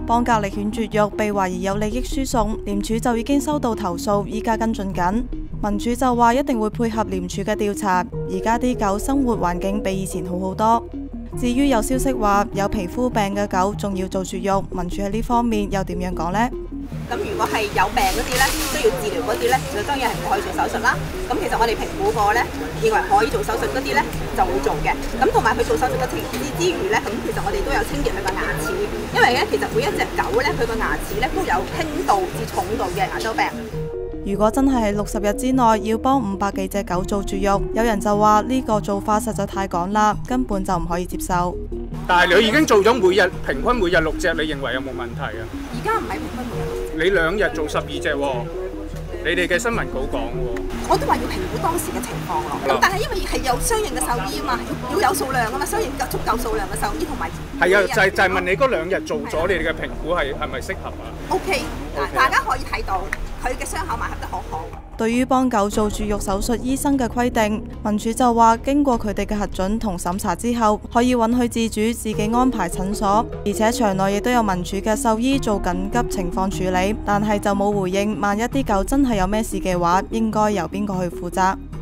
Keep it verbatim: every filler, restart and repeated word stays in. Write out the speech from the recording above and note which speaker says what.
Speaker 1: 幫格力犬絕育被懷疑有利益輸送，廉署就已經收到投訴，依家跟進緊。民署就話一定會配合廉署嘅調查，而家啲狗生活環境比以前好好多。至於有消息話有皮膚病嘅狗仲要做絕育，民署喺呢方面又點樣講呢？
Speaker 2: 咁如果係有病嗰啲咧，需要治療嗰啲咧，就當然係唔可以做手術啦。咁其實我哋評估過咧，認為可以做手術嗰啲咧就會做嘅。咁同埋佢做手術嘅情之之餘咧，咁其實我哋都有清潔佢個牙齒，因為咧其實每一隻狗咧佢個牙齒咧都有輕度至重度嘅牙周病。
Speaker 1: 如果真係喺六十日之內要幫五百幾隻狗做絕育，有人就話呢個做法實在太趕啦，根本就唔可以接受。
Speaker 3: 但係你已經做咗每日平均每日六隻，你認為有冇問題啊？
Speaker 2: 而家唔係平均每日六隻，
Speaker 3: 你兩日做十二隻喎，你哋嘅新聞稿講喎。
Speaker 2: 我都話要評估當時嘅情況咯。咁但係因為係有相應嘅獸醫啊嘛，要要有數量啊嘛，相應足夠數量嘅獸醫同埋。
Speaker 3: 係啊，就係就係問你嗰兩日做咗，你哋嘅評估係係咪適合啊
Speaker 2: ？O K，大家可以睇到佢嘅傷口埋合得好好。
Speaker 1: 對於幫狗做絕育手術，醫生嘅規定，民署就話經過佢哋嘅核准同審查之後，可以允許自主自己安排診所，而且場內亦都有民署嘅獸醫做緊急情況處理，但係就冇回應，萬一啲狗真係有咩事嘅話，應該由邊個去負責？